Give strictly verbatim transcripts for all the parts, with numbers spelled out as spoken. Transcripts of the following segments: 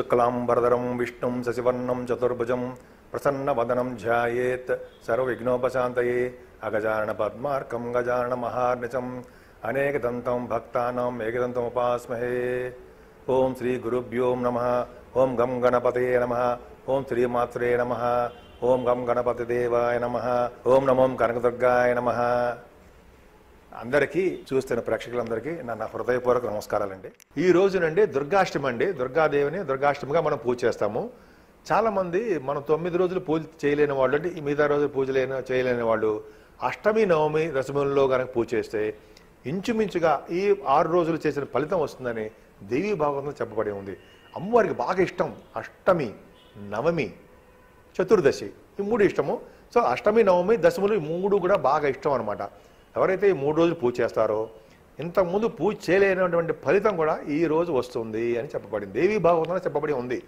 शुक्लांबरधरं विष्णुं शशिवर्णं चतुर्भुजं प्रसन्नवदनं ध्यायेत् सर्वविघ्नोपशान्तये अगजाननपद्मार्कं गजाननमहार्निशम् अनेकदन्तं भक्तानां एकदन्तमुपास्महे। ओं श्री गुरुभ्यो नमः। ओं गं गणपतये नमः। ओं श्रीमात्रे नमः। ओं गं गणपतिदेवाय नमः। ओं नमो कनकదుర్గాయ నమః। అందరికీ చూస్తున్న ప్రేక్షకులందరికీ నా హృదయపూర్వక నమస్కారాలండి। ఈ రోజునండి దుర్గాష్టమి అండి। దుర్గాదేవిని దుర్గాష్టమిగా మనం పూజ చేస్తాము। చాలా మంది మనం తొమ్మిది రోజులు పూజ చేయలేని వాళ్ళు అంటే ఈ మిగతా రోజులు పూజ చేయలేని వాళ్ళు అష్టమి నవమి దశమిలో కనుక పూజ చేస్తే ఇంచుమించుగా ఈ ఆరు రోజులు చేసిన ఫలితం వస్తుందని దేవీ భాగవతంలో చెప్పబడి ఉంది। అమ్మవారికి బాగా ఇష్టం అష్టమి నవమి చతుర్దశి ఈ మూడు ఇష్టము। సో అష్టమి నవమి దశములు ఈ మూడు కూడా బాగా ఇష్టం అనమాట। ఎవరైతే ఈ మూడు రోజులు పూజ చేస్తారో ఇంతకుముందు పూజ చేయలేనటువంటి ఫలితం కూడా ఈ రోజు వస్తుంది అని చెప్పబడింది, దేవీ భాగవతంలో చెప్పబడి ఉంది।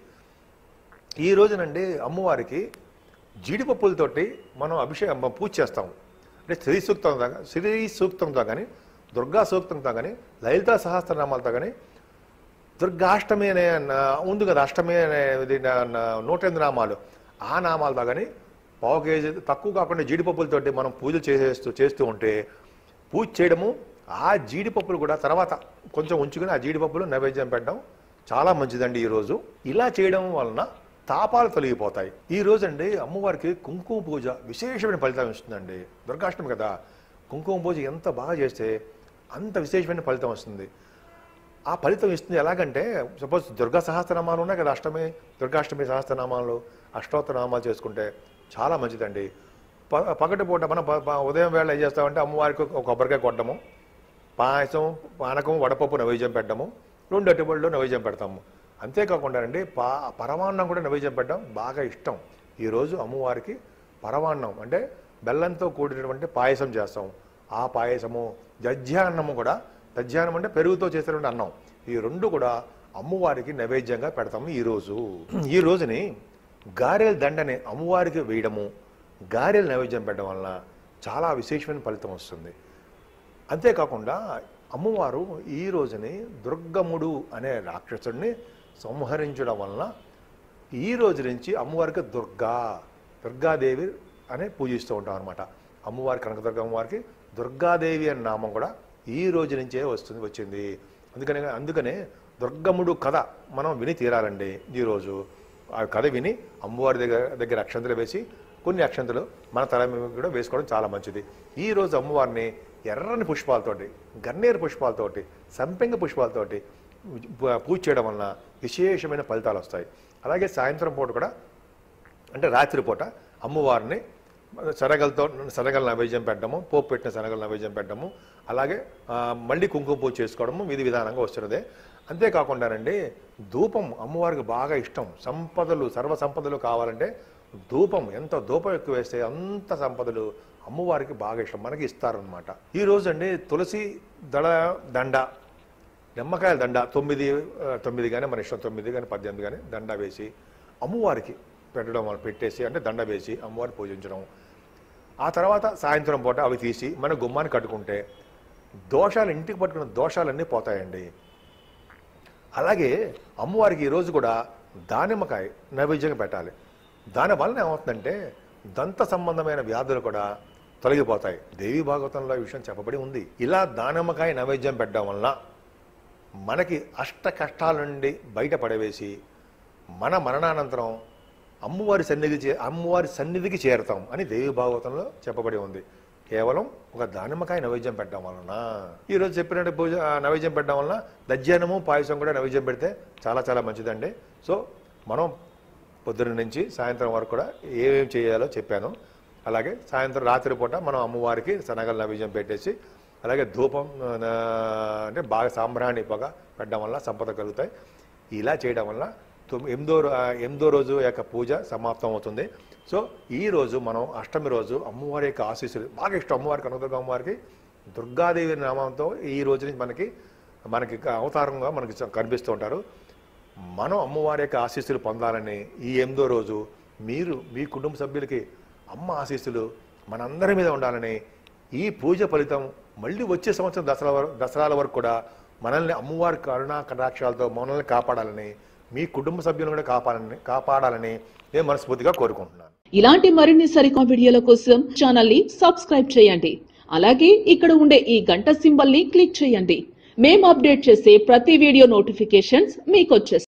ఈ రోజునండి అమ్మవారికి జీడిపప్పులతోటి మనం అభిషేకం పూజ చేస్తాం। అంటే శ్రీ సూక్తంతో శ్రీ సూక్తంతో కానీ దుర్గా సూక్తంతో కానీ లలితా సహస్రనామాలతో కానీ దుర్గాష్టమి అనే ఉంది కదా అష్టమి అనేది నూట ఎనిమిది నామాలు ఆ నామాలతో కానీ పావు కేజీ తక్కువ కాకుండా జీడిపప్పులతోటి మనం పూజలు చేసేస్తూ చేస్తూ ఉంటే పూజ చేయడము ఆ జీడిపప్పులు కూడా తర్వాత కొంచెం ఉంచుకొని ఆ జీడిపప్పులు నైవేద్యం పెట్టడం చాలా మంచిదండి। ఈరోజు ఇలా చేయడం వలన తాపాలు తొలగిపోతాయి। ఈ రోజు అండి అమ్మవారికి కుంకుమ పూజ విశేషమైన ఫలితం ఇస్తుందండి। దుర్గాష్టమి కదా, కుంకుమ పూజ ఎంత బాగా చేస్తే అంత విశేషమైన ఫలితం వస్తుంది। ఆ ఫలితం ఇస్తుంది ఎలాగంటే సపోజ్ దుర్గా సహస్రనామాలు ఉన్నాయి కదా, అష్టమి దుర్గాష్టమి సహస్రనామాలు అష్టోత్తర నామాలు చేసుకుంటే చాలా మంచిదండి। ప పగటిపూట మనం ఉదయం వేళ ఏం చేస్తామంటే అమ్మవారికి ఒక కొబ్బరికాయ కొట్టడము, పాయసం పానకం వడపప్పు నైవేద్యం పెట్టడము, రెండు అరటిపళ్ళు నైవేద్యం పెడతాము। అంతేకాకుండా అండి పా పరమాన్నం కూడా నైవేద్యం పెట్టడం బాగా ఇష్టం। ఈరోజు అమ్మవారికి పరమాన్నం అంటే బెల్లంతో కూడినటువంటి పాయసం చేస్తాం। ఆ పాయసము దధ్యాన్నము కూడా, దధ్యాన్నం అంటే పెరుగుతో చేసినటువంటి అన్నం, ఈ రెండు కూడా అమ్మవారికి నైవేద్యంగా పెడతాము। ఈరోజు ఈ రోజుని గారెల దండని అమ్మవారికి వేయడము, గారెలు నైవేద్యం పెట్టడం వలన చాలా విశేషమైన ఫలితం వస్తుంది। అంతేకాకుండా అమ్మవారు ఈ రోజుని దుర్గముడు అనే రాక్షసుడిని సంహరించడం వలన ఈ రోజు నుంచి అమ్మవారికి దుర్గా దుర్గాదేవి అనే పూజిస్తూ ఉంటాం అనమాట। అమ్మవారి కనకదుర్గ అమ్మవారికి దుర్గాదేవి అనే నామం కూడా ఈ రోజు నుంచే వస్తుంది వచ్చింది। అందుకనే అందుకనే దుర్గముడు కథ మనం విని తీరాలండి। ఈరోజు ఆ కథ విని అమ్మవారి దగ్గర దగ్గర అక్షంతలు వేసి కొన్ని అక్షంతలు మన తల మీద కూడా వేసుకోవడం చాలా మంచిది। ఈరోజు అమ్మవారిని ఎర్రని పుష్పాలతోటి, గన్నేరు పుష్పాలతోటి, సంపెంగ పుష్పాలతోటి పూజ చేయడం వలన విశేషమైన ఫలితాలు వస్తాయి। అలాగే సాయంత్రం పూట కూడా అంటే రాత్రిపూట అమ్మవారిని శనగలతో శనగల నైవేద్యం పెట్టడము, పోపు పెట్టిన శనగల నైవేద్యం పెట్టడము, అలాగే మళ్ళీ కుంకుమ పూజ చేసుకోవడము విధి విధానంగా వస్తున్నదే। అంతేకాకుండానండి ధూపం అమ్మవారికి బాగా ఇష్టం। సంపదలు సర్వ సంపదలు కావాలంటే ధూపం ఎంత ధూపం ఎక్కువ వేస్తే అంత సంపదలు అమ్మవారికి బాగా ఇష్టం, మనకి ఇస్తారనమాట। ఈరోజు అండి తులసి దళ దండ, నిమ్మకాయల దండ తొమ్మిది తొమ్మిది కానీ మన ఇష్టం తొమ్మిది కానీ పద్దెనిమిది కానీ దండ వేసి అమ్మవారికి పెట్టడం వల్ల పెట్టేసి అంటే దండ వేసి అమ్మవారిని పూజించడం। ఆ తర్వాత సాయంత్రం పూట అవి తీసి మన గుమ్మాన్ని కట్టుకుంటే దోషాలు ఇంటికి పట్టుకున్న దోషాలన్నీ పోతాయండి। అలాగే అమ్మవారికి ఈరోజు కూడా దానిమ్మకాయ నైవేద్యంగా పెట్టాలి। దానివల్ల ఏమవుతుందంటే దంత సంబంధమైన వ్యాధులు కూడా తొలగిపోతాయి। దేవీ భాగవతంలో ఈ విషయం చెప్పబడి ఉంది। ఇలా దానిమ్మకాయ నైవేద్యం పెట్టడం వలన మనకి అష్ట కష్టాల నుండి బయటపడవేసి మన మరణానంతరం అమ్మవారి సన్నిధి చే అమ్మవారి సన్నిధికి చేరతాం అని దేవీ భాగవతంలో చెప్పబడి ఉంది। కేవలం ఒక దానిమ్మకాయ నైవేద్యం పెట్టడం వలన ఈరోజు చెప్పినట్టు పూజ నైవేద్యం పెట్టడం వలన దధ్యానము పాయసం కూడా నైవేద్యం పెడితే చాలా చాలా మంచిదండి। సో మనం పొద్దున్న నుంచి సాయంత్రం వరకు కూడా ఏమేమి చేయాలో చెప్పాను। అలాగే సాయంత్రం రాత్రి పూట మనం అమ్మవారికి శనగల నైవేద్యం పెట్టేసి అలాగే ధూపం అంటే బాగా సాంబ్రాణి పొగ పెట్టడం వల్ల సంపద కలుగుతాయి। ఇలా చేయడం వల్ల ఎనిమిదో ఎనిమిదో రోజు యొక్క పూజ సమాప్తం అవుతుంది। సో ఈ రోజు మనం అష్టమి రోజు అమ్మవారి యొక్క ఆశీస్సులు బాగా ఇష్టం అమ్మవారికి కనకదుర్గ అమ్మవారికి దుర్గాదేవి నామంతో ఈ రోజు నుంచి మనకి మనకి అవతారంగా మనకి కనిపిస్తూ ఉంటారు। మనం అమ్మవారి యొక్క ఆశీస్సులు పొందాలని ఈ ఎనిమిదో రోజు మీరు మీ కుటుంబ సభ్యులకి అమ్మ ఆశీస్సులు మనందరి మీద ఉండాలని ఈ పూజ ఫలితం మళ్ళీ వచ్చే సంవత్సరం దసరా దసరాల వరకు కూడా మనల్ని అమ్మవారి కరుణా కటాక్షాలతో మనల్ని కాపాడాలని మీ కుటుంబ సభ్యులను కూడా కాపాడాలని కాపాడాలని నేను మనస్ఫూర్తిగా కోరుకుంటున్నాను. ఇలాంటి మరిన్ని సరికొత్త వీడియోల కోసం ఛానల్ ని సబ్స్క్రైబ్ చేయండి. అలాగే ఇక్కడ ఉండే ఈ గంట సింబల్ ని క్లిక్ చేయండి. మేము అప్డేట్ చేసే ప్రతి వీడియో నోటిఫికేషన్స్ మీకు వచ్చేస్తాయి.